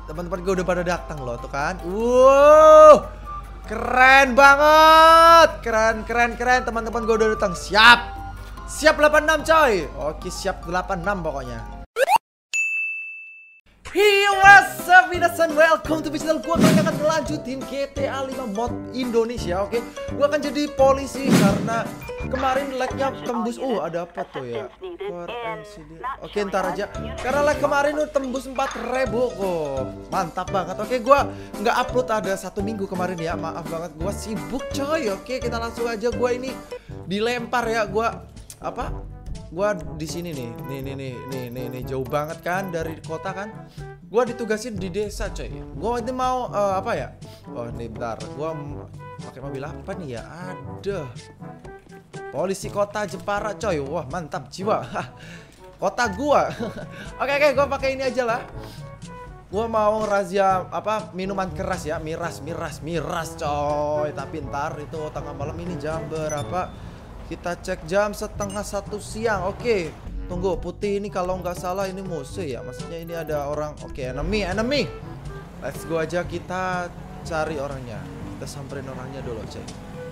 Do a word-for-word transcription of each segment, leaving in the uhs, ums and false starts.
teman-teman gue udah pada datang loh tuh kan. Wow, keren banget, keren keren keren teman-teman gue udah datang. Siap, siap delapan enam coy. Oke siap delapan enam pokoknya. Hey what's up minasan, welcome to channel gue. Kali akan ngelanjutin G T A lima mod Indonesia. Oke, gue akan jadi polisi karena kemarin like-nya tembus. Oh ada apa tuh ya? Oke ntar aja. Karena like kemarin udah tembus empat ribu. Oh mantap banget. Oke gue nggak upload ada satu minggu kemarin ya. Maaf banget gue sibuk coy. Oke kita langsung aja. Gue ini dilempar ya. Gue apa? Gua di sini nih, nih nih nih nih nih nih jauh banget kan dari kota kan. Gua ditugasin di desa coy. Gua ini mau uh, apa ya? Oh nih bentar, gua pakai mobil apa nih ya? Ada polisi kota Jepara coy. Wah mantap jiwa. Kota gua. Oke oke, gua pakai ini aja lah. Gua mau razia apa minuman keras ya, miras miras miras coy. Tapi ntar itu tengah malam ini jam berapa? Kita cek jam setengah satu siang. Oke, tunggu putih ini kalau nggak salah ini musuh ya. Maksudnya ini ada orang. Oke, enemy, enemy. Let's go aja kita cari orangnya. Kita samperin orangnya dulu, cek.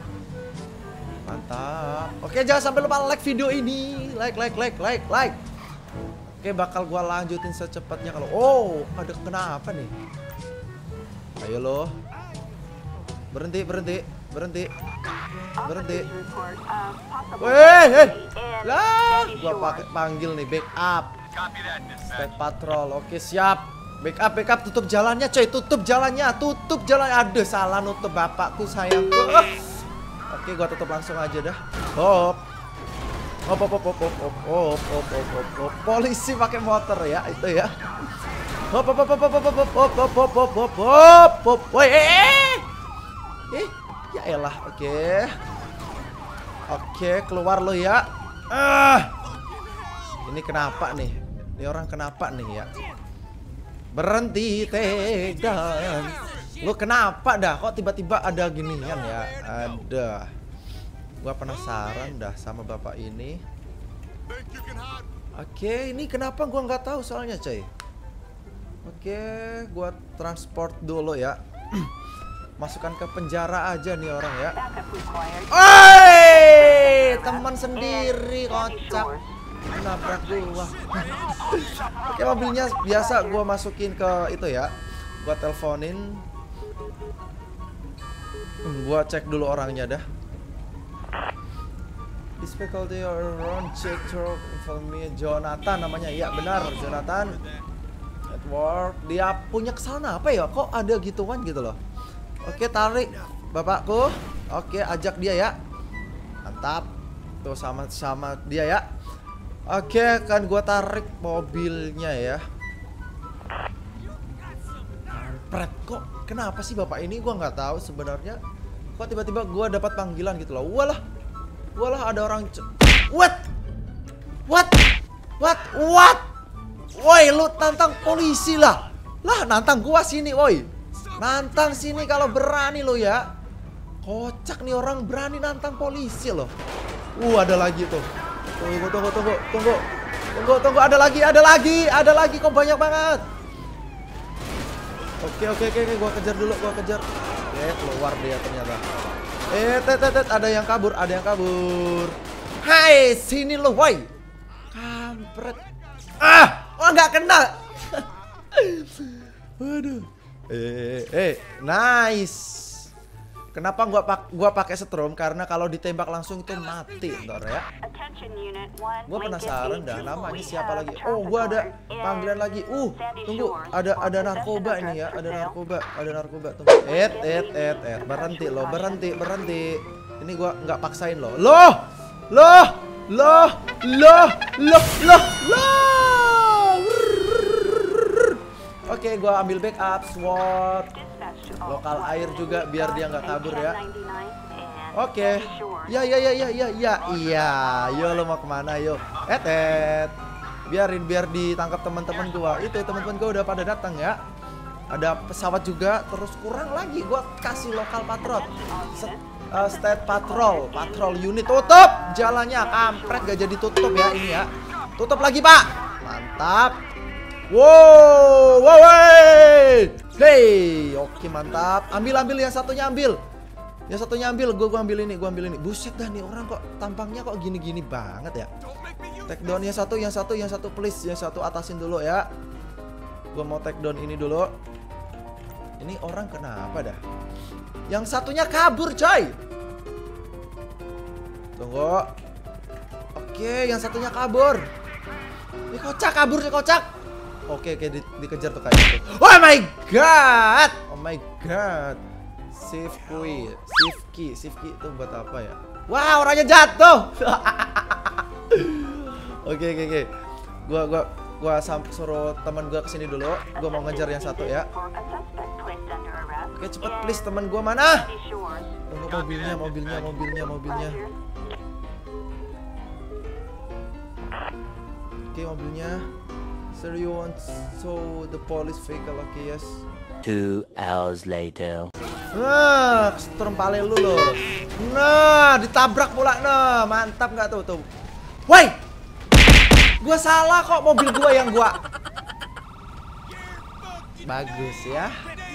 Mantap. Oke, jangan sampai lupa like video ini. Like, like, like, like, like. Oke, bakal gua lanjutin secepatnya kalau. Oh, ada kenapa nih? Ayo lo. Berhenti, berhenti, berhenti. Berhenti. Weh, eh. Lah, gua pakai panggil nih backup. State patrol. Oke, siap. Backup, backup tutup jalannya, coy. Tutup jalannya, tutup jalan. Aduh, salah nutup bapakku sayangku. Oke, gua tutup langsung aja dah. Hop. Hop hop hop hop hop hop hop hop hop hop. Polisi pakai motor ya, itu ya. Hop hop hop hop hop hop hop hop hop hop hop hop hop. Woi, eh. Eh. Ya elah, oke okay. Oke, okay, keluar lo ya. Ah, ini kenapa nih? Ini orang kenapa nih ya? Berhenti, tegang. Lo kenapa dah? Kok tiba-tiba ada ginian ya? Ada. Gua penasaran dah sama bapak ini. Oke, okay, ini kenapa gua nggak tahu soalnya, coy. Oke, okay, gua transport dulu ya. Masukkan ke penjara aja nih orang ya. Oi, teman sendiri kocak. Nabrak gua. Oke, mobilnya biasa gua masukin ke itu ya. Gua teleponin. Gua cek dulu orangnya dah. This faculty or around check truck inform me Jonathan namanya. Ya benar, Jonathan. Edward. Dia punya kesalahan apa ya? Kok ada gituan gitu loh. Oke, tarik bapakku. Oke, ajak dia ya. Mantap. Tuh sama-sama dia ya. Oke, kan gua tarik mobilnya ya. Kampret, kok kenapa sih bapak ini gua nggak tahu sebenarnya. Kok tiba-tiba gua dapat panggilan gitu loh. Walah. Walah ada orang. What? What? What? What? Woi, lu tantang polisi lah. Lah, nantang gua sini, woi. Nantang sini kalau berani lo ya. Kocak nih orang berani nantang polisi loh. Uh ada lagi tuh. Tunggu tunggu tunggu tunggu. Tunggu tunggu ada lagi ada lagi ada lagi kok banyak banget. Oke oke oke, oke. Gua kejar dulu gua kejar. Oke keluar dia ternyata. Eh tet tet tet ada yang kabur ada yang kabur. Hai sini lo woi. Kampret. Ah oh nggak kena. Waduh. Eh, eh, nice. Kenapa gua pak gua pakai setrum? Karena kalau ditembak langsung itu mati, ntar ya. Gua penasaran dah namanya siapa lagi. Oh, gua ada panggilan lagi. Uh, tunggu, ada ada narkoba ini ya, ada narkoba, ada narkoba. Tunggu. Et, et, et, et, berhenti lo, berhenti, berhenti. Ini gua nggak paksain lo. Loh, loh, loh, loh, loh, loh, loh. Oke, gua ambil backup SWAT, lokal air juga biar dia nggak kabur ya. Oke, ya ya ya ya ya ya iya, yo lo mau kemana yo? Et et, biarin biar ditangkap teman-teman gua. Itu teman-teman gua udah pada datang ya. Ada pesawat juga, terus kurang lagi gua kasih lokal patrol, uh, state patrol, patrol unit. Tutup jalannya, kampret gak jadi tutup ya ini ya. Tutup lagi pak, mantap. Wow, wow, wey. Hey, oke mantap. Ambil ambil yang satunya ambil. Yang satunya ambil, gue gua ambil ini, gue ambil ini. Buset dah nih orang kok tampangnya kok gini-gini banget ya. Take down yang satu, yang satu, yang satu please, yang satu atasin dulu ya. Gue mau take down ini dulu. Ini orang kenapa dah? Yang satunya kabur coy. Tunggu. Oke, yang satunya kabur. Ini kocak kabur nih kocak. Oke oke di, dikejar tuh kayak gitu. Oh my god. Oh my god. Save key, save key, save key itu buat apa ya? Wah, orangnya jatuh. Oke oke oke. Gua gua gua suruh teman gua kesini dulu. Gua mau ngejar yang satu ya. Oke cepet please, teman gua mana? Tunggu mobilnya, mobilnya, mobilnya, mobilnya. Oke mobilnya. Sir, you want so the police vehicle? Oke okay, yes. Two hours later. Nah, terempale lu loh. Nah, ditabrak pula. Nah, mantap nggak tuh tuh. Woi, gua salah kok, mobil gua yang gua. Bagus ya.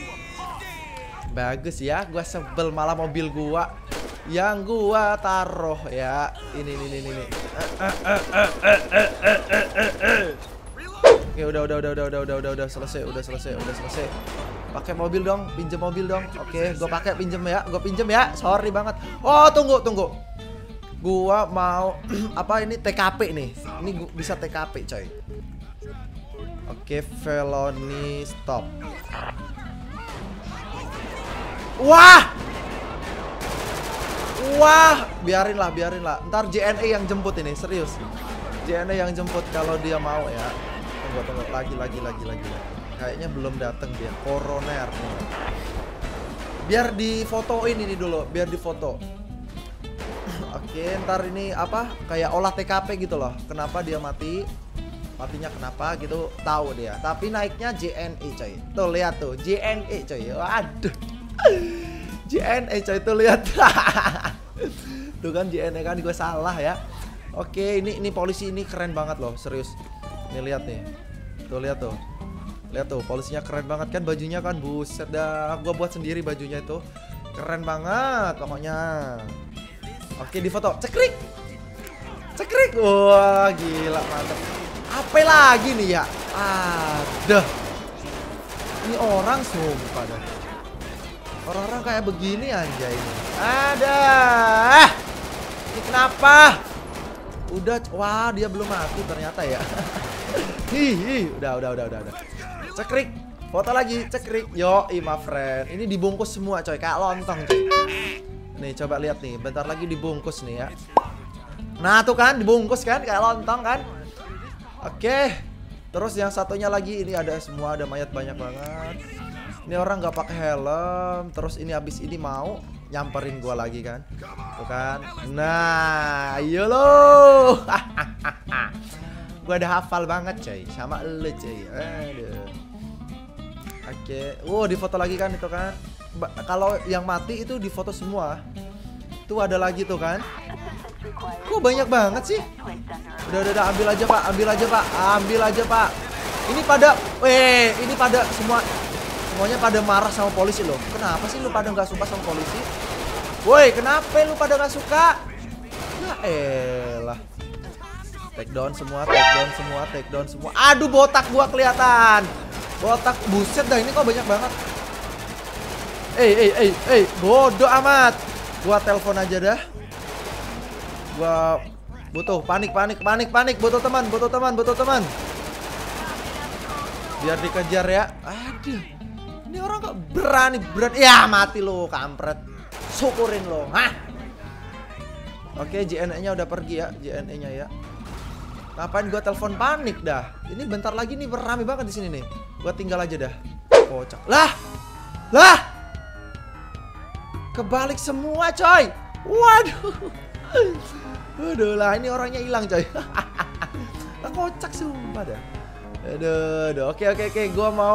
Bagus ya, gua sebel malah mobil gua yang gua taruh ya. Ini ini ini ini. Oke, udah udah udah udah udah udah udah udah selesai, udah selesai, udah selesai. Pakai mobil dong, pinjem mobil dong. Oke, gua pakai pinjem ya, gua pinjem ya. Sorry banget. Oh, tunggu, tunggu. Gua mau apa ini T K P nih. Ini gua bisa T K P, coy. Oke, felony stop. Wah! Wah, biarin lah, biarin lah. Ntar J N E yang jemput ini, serius. J N E yang jemput kalau dia mau ya. Tunggu, tunggu, lagi, lagi, lagi, lagi, lagi. Kayaknya belum datang dia, koroner. Biar difotoin ini dulu, biar difoto. Oke, ntar ini apa? Kayak olah T K P gitu loh. Kenapa dia mati? Matinya kenapa gitu, tahu dia. Tapi naiknya J N E coy. Tuh lihat tuh, J N E coy. Waduh. J N E coy, tuh lihat. Tuh kan J N E kan, gue salah ya. Oke, ini ini polisi ini keren banget loh, serius. Nih lihat nih. Tuh lihat tuh. Lihat tuh, polisinya keren banget kan bajunya kan. Buset dah, gua buat sendiri bajunya itu. Keren banget pokoknya. Oke, difoto. Cekrik. Cekrik. Wah, gila mantap. Apa lagi nih ya? Ada. Ini orang sumpah dah. Orang-orang kayak begini anjay ini. Ada. Ini kenapa? Udah, wah dia belum mati ternyata ya. Hihi, udah, udah, udah, udah, udah. Cekrik, foto lagi, cekrik. Yo, my friend. Ini dibungkus semua, coy, kayak lontong, coy. Nih, coba lihat nih, bentar lagi dibungkus nih ya. Nah, tuh kan, dibungkus kan, kayak lontong kan. Oke. Terus yang satunya lagi, ini ada semua, ada mayat banyak banget. Ini orang nggak pakai helm. Terus ini abis ini mau nyamperin gua lagi kan. Tuh kan. Nah, ayo lo. Gua udah hafal banget coy sama lu coy. Aduh. Oke. Wow, difoto lagi kan itu kan. Kalau yang mati itu difoto semua. Tuh ada lagi tuh kan. Kok banyak banget sih? Udah udah, udah ambil aja Pak, ambil aja Pak, ambil aja Pak. Ini pada eh ini pada semua semuanya pada marah sama polisi loh. Kenapa sih lu pada nggak suka sama polisi? Woi, kenapa lu pada nggak suka? Ya elah. Take down semua, take down semua, take down semua. Aduh, botak gua kelihatan. Botak, buset dah ini kok banyak banget. Eh, eh, eh, eh, bodoh amat. Gua telepon aja dah. Gua butuh panik, panik, panik, panik. Butuh teman, butuh teman, butuh teman. Biar dikejar ya. Aduh. Ini orang kok berani, berani. Ya, mati lo, kampret. Syukurin lo. Hah? Oke, J N E-nya udah pergi ya, J N E-nya ya. Ngapain gua telepon panik dah? Ini bentar lagi nih berame banget di sini nih. Gua tinggal aja dah. Kocak. Lah. Lah. Kebalik semua, coy. Waduh. Waduh lah, ini orangnya hilang, coy. Lah kocak sumpah dah. Aduh, aduh. Oke, oke, oke. Gua mau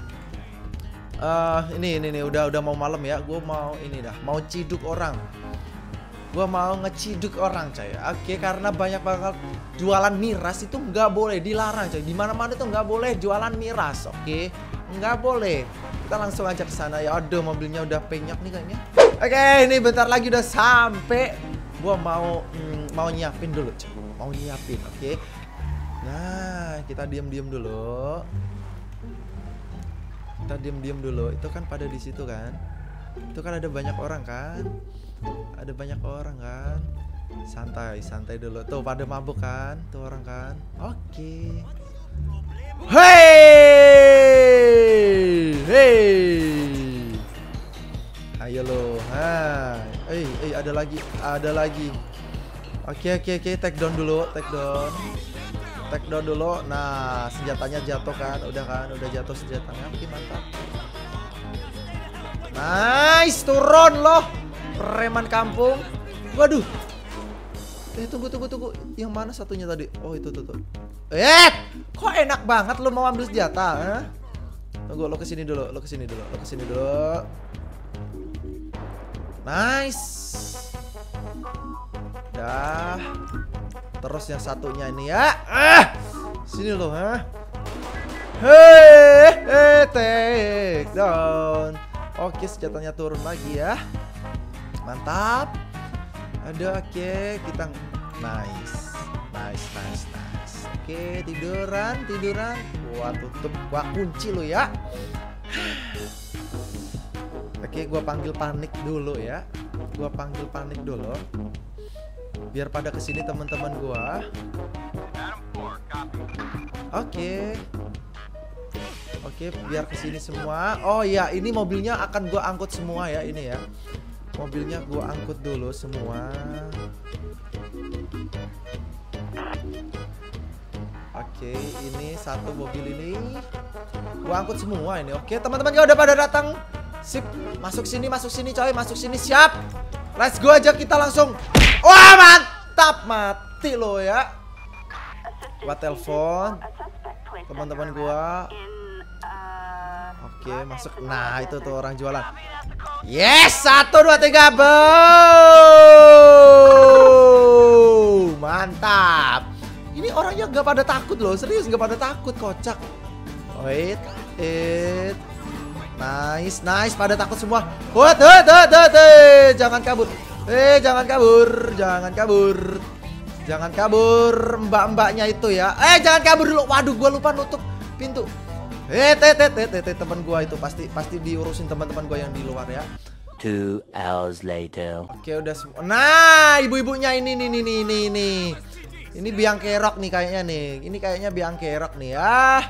uh, ini ini nih udah udah mau malam ya. Gua mau ini dah, mau ciduk orang. Gua mau ngeciduk orang coy. Oke, karena banyak banget jualan miras itu nggak boleh, dilarang coy. Di mana-mana tuh nggak boleh jualan miras. Oke, nggak boleh. Kita langsung aja ke sana ya. Aduh, mobilnya udah penyak nih kayaknya. Oke, ini bentar lagi udah sampai. Gua mau mm, mau nyiapin dulu, coy. Mau nyiapin, oke. Nah, kita diem-diem dulu. Kita diem-diem dulu. Itu kan pada di situ kan. Itu kan ada banyak orang kan. Ada banyak orang kan. Santai, santai dulu. Tuh pada mabuk kan? Tuh orang kan. Oke. Hey! Hey! Ayo lo. Hai. Eh, eh ada lagi, ada lagi. Oke, oke, oke, take down dulu, take down. Take down dulu. Nah, senjatanya jatuh kan? Udah kan? Udah jatuh senjatanya. Oke, mantap. Nice, turun loh. Preman kampung. Waduh. Eh tunggu tunggu tunggu. Yang mana satunya tadi? Oh itu tuh tuh. Eh, kok enak banget lo mau ambil senjata? Eh? Tunggu, lo kesini dulu, lo kesini dulu, lo kesini dulu. Nice. Dah. Terus yang satunya ini ya. Ah, sini lo, ha. Hei, hey, take down. Oke, senjatanya turun lagi ya. Mantap. Ada, oke, kita nice. Nice, nice, nice. Oke, tiduran, tiduran. Gua tutup, gua kunci lo ya. Oke, gua panggil panik dulu ya. Gua panggil panik dulu. Biar pada kesini teman-teman gua. Oke. Oke, biar kesini semua. Oh iya, ini mobilnya akan gua angkut semua ya, ini ya. Mobilnya gua angkut dulu semua. Oke, ini satu mobil ini gua angkut semua ini. Oke, teman-teman gua udah pada datang. Sip, masuk sini, masuk sini coy, masuk sini, siap. Let's go aja kita langsung. Wah, mantap, mati lo ya. Gua telepon teman-teman gua. Oke, masuk. Nah, itu tuh orang jualan. Yes, satu dua tiga, boom. Mantap. Ini orangnya gak pada takut loh, serius gak pada takut, kocak. Wait, it. Nice, nice, pada takut semua. Hut, hut, hut, hut, hut. Jangan kabur. Eh, jangan kabur, jangan kabur. Jangan kabur, mbak-mbaknya itu ya. Eh, jangan kabur dulu. Waduh, gua lupa nutup pintu. Eh, teh, teh, teh, teh, teman gua itu pasti pasti diurusin teman-teman gua yang di luar ya. Two hours later. Oke, udah semua. Nah, ibu-ibunya ini nih nih nih nih nih. Ini biang kerok nih kayaknya nih. Ini kayaknya biang kerok nih ya.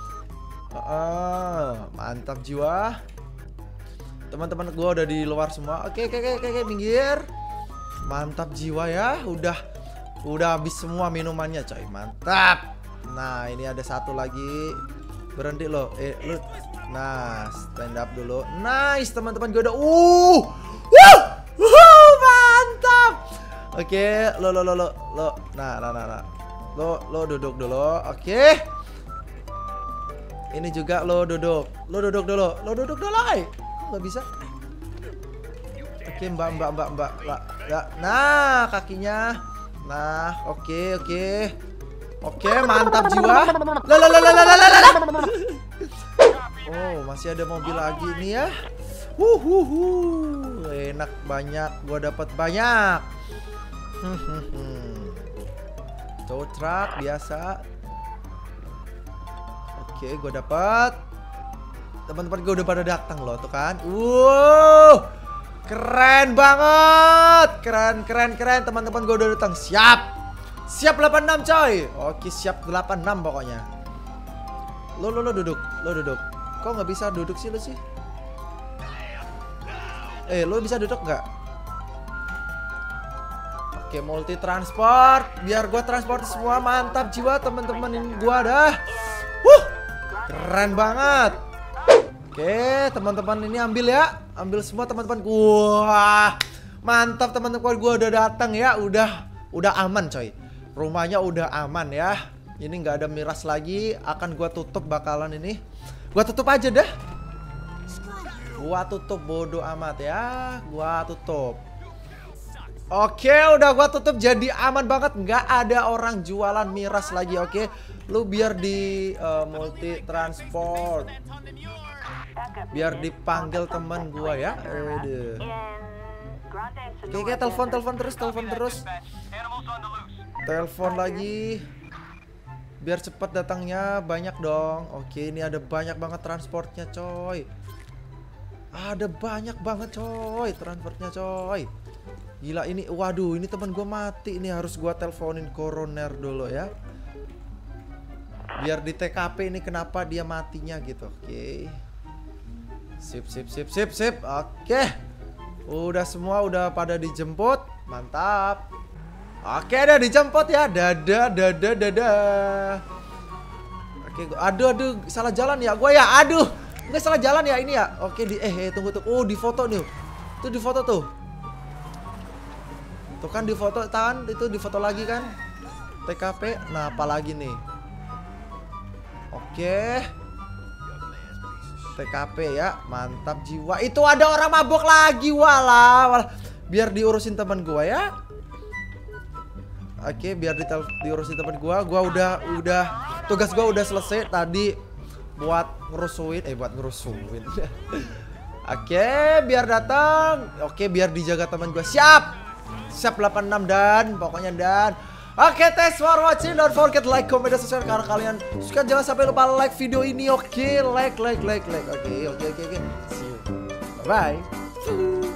Uh, mantap jiwa. Teman-teman gua udah di luar semua. Oke, oke, oke, oke, minggir. Mantap jiwa ya. Udah udah habis semua minumannya, coy. Mantap. Nah, ini ada satu lagi. Berhenti lo, eh lu, nah stand up dulu, nice teman-teman gue udah, uh, wuh, wuh, mantap. Oke, lo lo lo lo lo, nah nah nah, nah. lo lo duduk dulu, oke. Ini juga lo duduk, lo duduk dulu, lo duduk dulu, ay, kok nggak bisa? Oke, mbak mbak mbak mbak, lah, ya, nah kakinya, nah, oke oke. Oke, mantap jiwa. Lalalalalalala. Oh, masih ada mobil lagi nih ya. Wuhuhu. Enak banyak, gua dapat banyak. Tow truck biasa. Oke, gua dapat. Teman-teman gua udah pada datang loh, tuh kan. Wow. Keren banget. Keren keren keren, teman-teman gua udah datang. Siap. Siap delapan enam coy. Oke, siap delapan enam pokoknya. Lo lo lo duduk, lo duduk. Kok nggak bisa duduk sih lo sih? Eh, lo bisa duduk nggak? Oke, multi transport. Biar gua transport semua, mantap jiwa teman-teman ini gua dah. Wuh, keren banget. Oke, teman-teman ini ambil ya, ambil semua teman-teman. Wah, mantap teman-teman gua udah datang ya, udah udah aman coy. Rumahnya udah aman ya. Ini nggak ada miras lagi. Akan gua tutup bakalan ini. Gua tutup aja dah. Gua tutup, bodoh amat ya. Gua tutup. Oke, udah gua tutup, jadi aman banget. Nggak ada orang jualan miras lagi. Oke, lu biar di uh, multi transport. biar dipanggil teman gua ya. Aduh. Oke, oke, telepon, telepon terus, telepon terus. Telepon lagi. Biar cepat datangnya, banyak dong. Oke, ini ada banyak banget transportnya, coy. Ada banyak banget, coy, transportnya, coy. Gila ini, waduh, ini teman gue mati. Ini harus gue teleponin koroner dulu ya. Biar di T K P ini kenapa dia matinya gitu. Oke. Sip, sip, sip, sip, sip. Oke. Udah semua udah pada dijemput. Mantap. Oke, udah dijemput ya. Dadah, dadah, dadah. Oke, aduh, aduh, salah jalan ya. Gue ya, aduh. Nggak salah jalan ya ini ya. Oke, di eh, eh tunggu tuh. Oh, di foto nih. Tuh di foto tuh. Tuh kan di foto tan, itu di foto lagi kan. T K P. Nah, apa lagi nih? Oke. T K P ya, mantap jiwa. Itu ada orang mabok lagi, walah. walah. Biar diurusin teman gua ya. Oke, biar di diurusin teman gua. Gua udah udah tugas gua udah selesai tadi buat ngerusuin, eh buat ngerusuin. Oke, biar datang. Oke, biar dijaga teman gua. Siap. Siap delapan enam dan pokoknya dan. Oke, thanks for watching. Don't forget like, comment, dan subscribe karena kalian suka. Jangan sampai lupa like video ini. Oke, like, like, like, like. Oke, oke, oke, oke. See you. Bye bye.